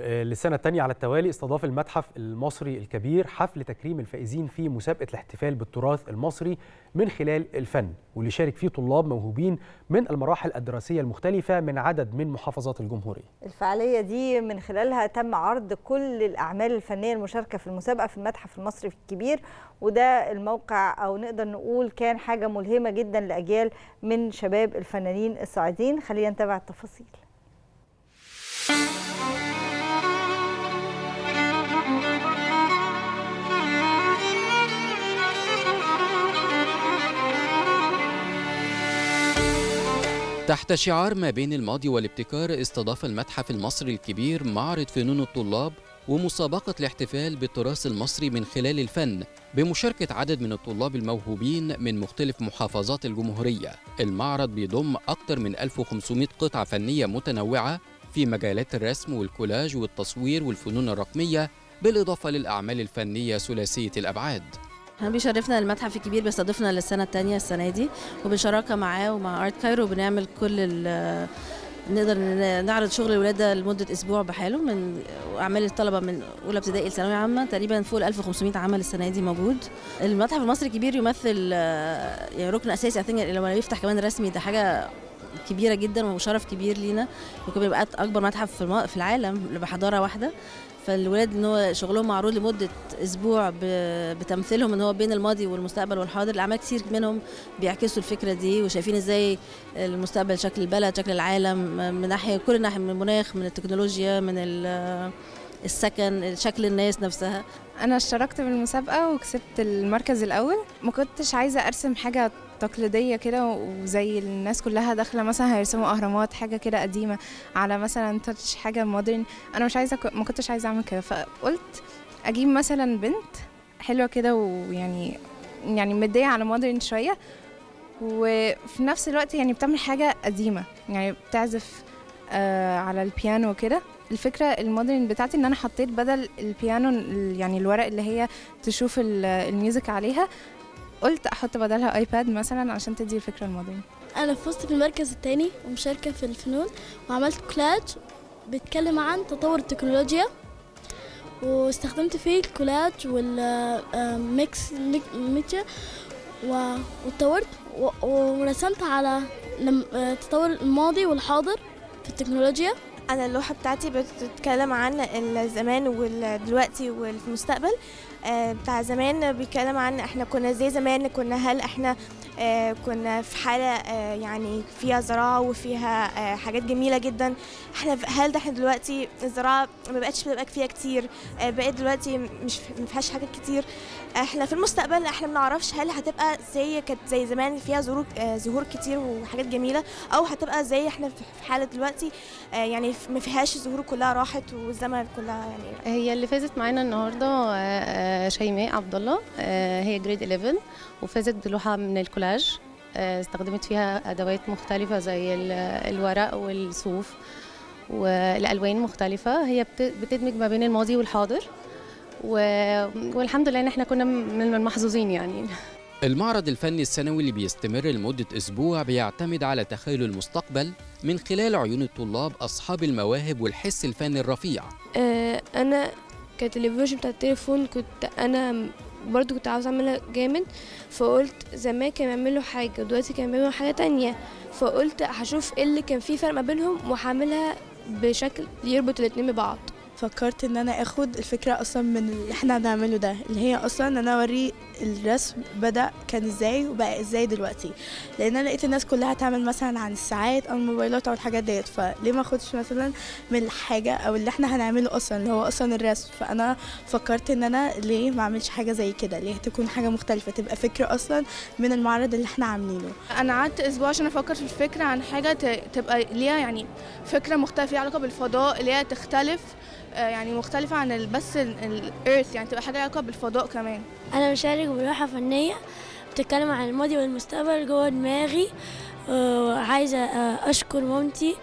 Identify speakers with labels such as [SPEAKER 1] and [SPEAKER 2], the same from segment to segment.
[SPEAKER 1] للسنة الثانية على التوالي استضاف المتحف المصري الكبير حفل تكريم الفائزين في مسابقة الاحتفال بالتراث المصري من خلال الفن، واللي شارك فيه طلاب موهوبين من المراحل الدراسية المختلفة من عدد من محافظات الجمهورية.
[SPEAKER 2] الفعالية دي من خلالها تم عرض كل الأعمال الفنية المشاركة في المسابقة في المتحف المصري الكبير، وده الموقع أو نقدر نقول كان حاجة ملهمة جدا لأجيال من شباب الفنانين الصاعدين. خلينا نتابع التفاصيل.
[SPEAKER 3] تحت شعار ما بين الماضي والابتكار، استضاف المتحف المصري الكبير معرض فنون الطلاب ومسابقة الاحتفال بالتراث المصري من خلال الفن بمشاركة عدد من الطلاب الموهوبين من مختلف محافظات الجمهورية. المعرض بيضم أكثر من 1500 قطعة فنية متنوعة في مجالات الرسم والكولاج والتصوير والفنون الرقمية، بالإضافة للأعمال الفنية ثلاثية الأبعاد.
[SPEAKER 4] احنا بيشرفنا المتحف الكبير بيستضيفنا للسنة الثانية السنة دي، وبنشاركها معاه ومع ارت كايرو، وبنعمل كل نقدر نعرض شغل الولاد ده لمدة أسبوع بحاله، من أعمال الطلبة من أولى ابتدائي لثانوية عامة، تقريبا فوق 1500 عمل السنة دي موجود. المتحف المصري الكبير يمثل يعني ركن أساسي، لما يفتح كمان رسمي ده حاجة كبيرة جدا وشرف كبير لينا، وكمان بيبقى أكبر متحف في العالم بحضارة واحدة. فالولاد ان هو شغلهم معروض لمده اسبوع بتمثيلهم ان هو بين الماضي والمستقبل والحاضر. الاعمال كتير منهم بيعكسوا الفكره دي، وشايفين ازاي المستقبل شكل البلد، شكل العالم، من ناحيه كل ناحيه، من المناخ، من التكنولوجيا، من السكن، شكل الناس نفسها.
[SPEAKER 5] انا اشتركت بالمسابقه وكسبت المركز الاول. ما كنتش عايزه ارسم حاجه تقليديه كده وزي الناس كلها داخله مثلا هيرسموا اهرامات، حاجه كده قديمه، على مثلا تاتش حاجه مودرن. انا مش عايزه، ما كنتش عايزه اعمل كده، فقلت اجيب مثلا بنت حلوه كده ويعني مديه على مودرن شويه، وفي نفس الوقت يعني بتعمل حاجه قديمه، يعني بتعزف على البيانو وكده. الفكره المودرن بتاعتي ان انا حطيت بدل البيانو يعني الورق اللي هي تشوف الميوزك عليها، قلت احط بدلها ايباد مثلا عشان تدي الفكره المودرن.
[SPEAKER 6] انا فزت في المركز الثاني ومشاركه في الفنون، وعملت كولاج بيتكلم عن تطور التكنولوجيا، واستخدمت فيه الكولاج والميكس ميديا، واتطورت ورسمت على تطور الماضي والحاضر في التكنولوجيا.
[SPEAKER 7] أنا اللوحة بتاعتي بتتكلم عن الزمان والدلوقتي والمستقبل. بتاع زمان بيتكلم عن احنا كنا ازاي زمان، هل احنا كنا في حالة يعني فيها زراعة وفيها حاجات جميلة جدا. هل ده احنا دلوقتي الزراعة ما بقتش بتبقى فيها كتير، بقت دلوقتي مش ما فيهاش حاجات كتير. احنا في المستقبل احنا ما بنعرفش هل هتبقى كانت زي زمان فيها زهور كتير وحاجات جميلة، او هتبقى زي احنا في حالة دلوقتي يعني ما فيهاش الزهور كلها راحت والزمن كلها. يعني
[SPEAKER 8] هي اللي فازت معانا النهارده شيماء عبد الله، هي جريد 11 وفازت بلوحة من الكولاج. استخدمت فيها أدوات مختلفة زي الورق والصوف والألوان مختلفة. هي بتدمج ما بين الماضي والحاضر، والحمد لله إن احنا كنا من المحظوظين يعني.
[SPEAKER 3] المعرض الفني السنوي اللي بيستمر لمدة أسبوع بيعتمد على تخيل المستقبل من خلال عيون الطلاب أصحاب المواهب والحس الفني الرفيع.
[SPEAKER 9] أنا كتلفزيون بتاع التليفون أنا برضو كنت عاوزة أعملها جامد، فقلت زمان كانوا بيعملوا حاجة ودلوقتي كانوا بيعملوا حاجة تانية، فقلت هشوف ايه اللي كان فيه فرق ما بينهم وهعملها بشكل يربط الاتنين ببعض.
[SPEAKER 10] فكرت ان انا اخد الفكره اصلا من اللي احنا بنعمله ده، اللي هي اصلا ان انا اوري الرسم بدا كان ازاي وبقى ازاي دلوقتي، لان انا لقيت الناس كلها تعمل مثلا عن الساعات او الموبايلات او الحاجات ديت، فليه ما اخدش مثلا من الحاجه او اللي احنا هنعمله اصلا اللي هو اصلا الرسم. فانا فكرت ان انا ليه ما اعملش حاجه زي كده، ليه تكون حاجه مختلفه، تبقى فكره اصلا من المعرض اللي احنا عاملينه.
[SPEAKER 5] انا قعدت اسبوع عشان افكر في الفكره عن حاجه تبقى ليها يعني فكره مختلفه ليها علاقه بالفضاء، اللي هي تختلف يعني مختلفة عن بس الإيرث، يعني تبقى حاجة علاقة بالفضاء كمان.
[SPEAKER 6] أنا بشارك بلوحة فنية بتتكلم عن الماضي والمستقبل جوه دماغي. عايزة أشكر مامتي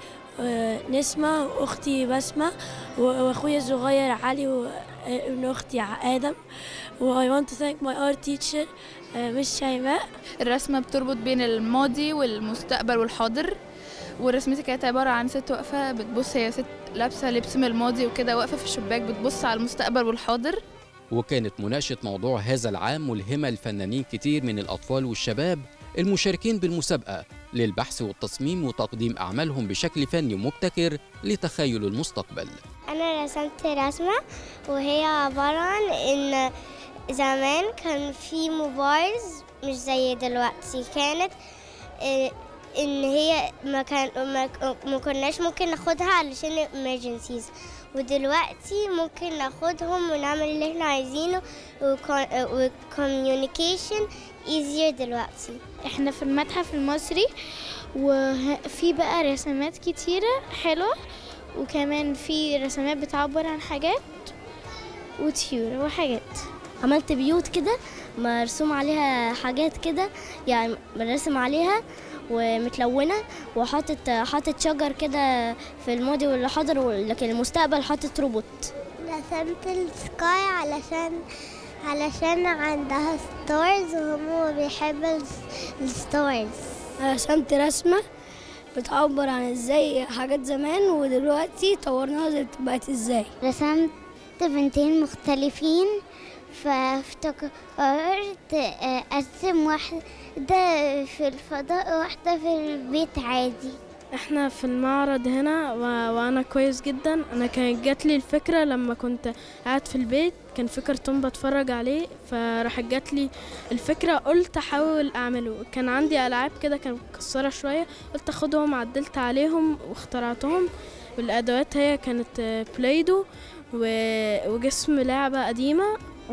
[SPEAKER 6] نسمة وأختي بسمة وأخويا الصغير علي وابن أختي آدم. I want to thank my art teacher مش شيماء.
[SPEAKER 5] الرسمة بتربط بين الماضي والمستقبل والحاضر، ورسمتي كانت عبارة عن ست واقفة بتبص، هي ست لابسة لبس من الماضي وكده، واقفة في الشباك بتبص على المستقبل والحاضر.
[SPEAKER 3] وكانت مناقشة موضوع هذا العام ملهمة لفنانين كتير من الأطفال والشباب المشاركين بالمسابقة للبحث والتصميم وتقديم أعمالهم بشكل فني مبتكر لتخيل المستقبل.
[SPEAKER 11] أنا رسمت رسمة وهي عبارة عن إن زمان كان في موبايلز مش زي دلوقتي، كانت إن هي ما كناش ممكن ناخدها علشان emergencies، ودلوقتي ممكن ناخدهم ونعمل اللي احنا عايزينه، وcommunication easier دلوقتي.
[SPEAKER 12] احنا في المتحف المصري وفي بقى رسمات كتيرة حلوة، وكمان في رسمات بتعبر عن حاجات وطيور وحاجات.
[SPEAKER 11] عملت بيوت كده مرسوم عليها حاجات كده، يعني مرسم عليها ومتلونة، وحاطط شجر كده في الماضي والحاضر، لكن المستقبل حاطط روبوت. رسمت السكاي علشان عندها ستارز وهو بيحب الستارز.
[SPEAKER 12] رسمت رسمة بتعبر عن ازاي حاجات زمان ودلوقتي طورناها بقت ازاي.
[SPEAKER 11] رسمت بنتين مختلفين، فافتكرت ارسم واحدة في الفضاء وواحدة في البيت عادي.
[SPEAKER 9] احنا في المعرض هنا وانا كويس جدا. انا كانت جات لي الفكره لما كنت قاعد في البيت، كان في كرتون بتفرج عليه، فراحت جات لي الفكره، قلت احاول اعمله. كان عندي العاب كده كانت مكسره شويه، قلت اخدهم عدلت عليهم واخترعتهم. والادوات هي كانت بلايدو وجسم لعبه قديمه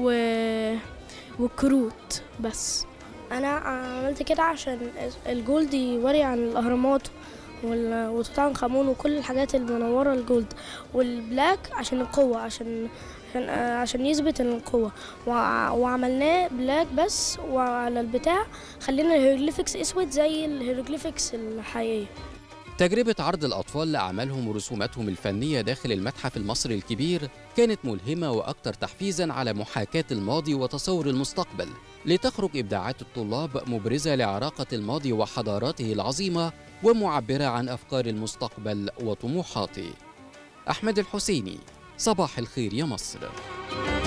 [SPEAKER 9] وكروت بس.
[SPEAKER 12] انا عملت كده عشان الجولد يوري عن الاهرامات وتوت عنخ آمون وكل الحاجات المنوره الجولد، والبلاك عشان القوه، عشان يثبت القوه، وعملناه بلاك بس، وعلى البتاع خلينا الهيروغليفكس اسود زي الهيروغليفكس الحقيقيه.
[SPEAKER 3] تجربة عرض الأطفال لأعمالهم ورسوماتهم الفنية داخل المتحف المصري الكبير كانت ملهمة وأكثر تحفيزاً على محاكاة الماضي وتصور المستقبل، لتخرج إبداعات الطلاب مبرزة لعراقة الماضي وحضاراته العظيمة ومعبرة عن أفكار المستقبل وطموحاته. أحمد الحسيني، صباح الخير يا مصر.